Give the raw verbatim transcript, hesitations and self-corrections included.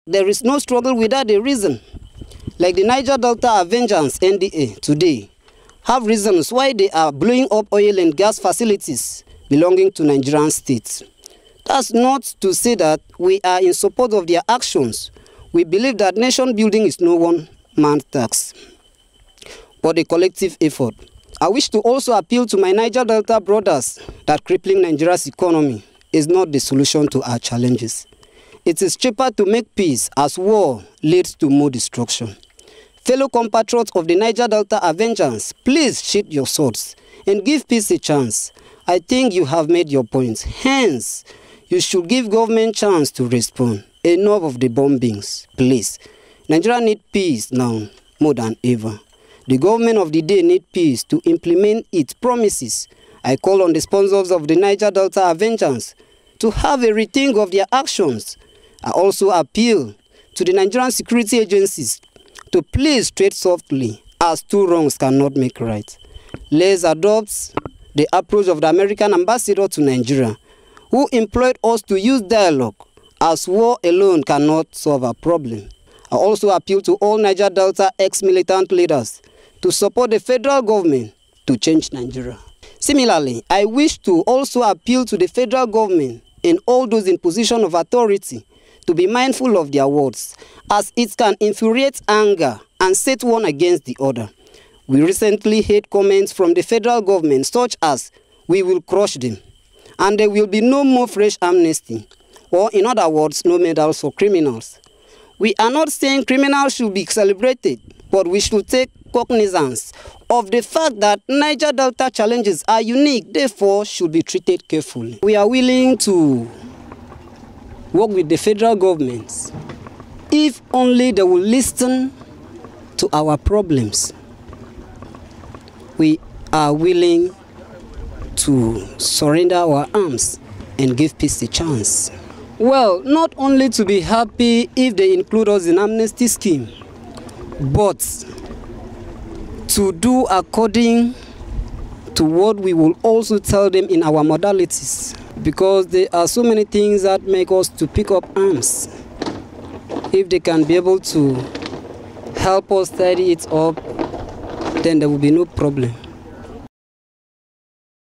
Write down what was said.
There is no struggle without a reason. Like the Niger Delta Avengers N D A today have reasons why they are blowing up oil and gas facilities belonging to Nigerian states. That's not to say that we are in support of their actions. We believe that nation building is no one man's task, but a collective effort. I wish to also appeal to my Niger Delta brothers that crippling Nigeria's economy is not the solution to our challenges. It is cheaper to make peace as war leads to more destruction. Fellow compatriots of the Niger Delta Avengers, please sheath your swords and give peace a chance. I think you have made your point. Hence, you should give government chance to respond. Enough of the bombings, please. Nigeria needs peace now more than ever. The government of the day needs peace to implement its promises. I call on the sponsors of the Niger Delta Avengers to have a rethink of their actions. I also appeal to the Nigerian security agencies to please tread softly, as two wrongs cannot make right. Let's adopt the approach of the American ambassador to Nigeria, who employed us to use dialogue, as war alone cannot solve our problem. I also appeal to all Niger Delta ex-militant leaders to support the federal government to change Nigeria. Similarly, I wish to also appeal to the federal government and all those in position of authority to be mindful of their words, as it can infuriate anger and set one against the other. We recently heard comments from the federal government such as, "We will crush them," and there will be no more fresh amnesty, or in other words, no medals for criminals. We are not saying criminals should be celebrated, but we should take cognizance of the fact that Niger Delta challenges are unique, therefore should be treated carefully. We are willing to work with the federal government if only they will listen to our problems. We are willing to surrender our arms and give peace a chance. Well, not only to be happy if they include us in amnesty scheme, but to do according to what we will also tell them in our modalities, because there are so many things that make us to pick up arms. If they can be able to help us tidy it up, then there will be no problem.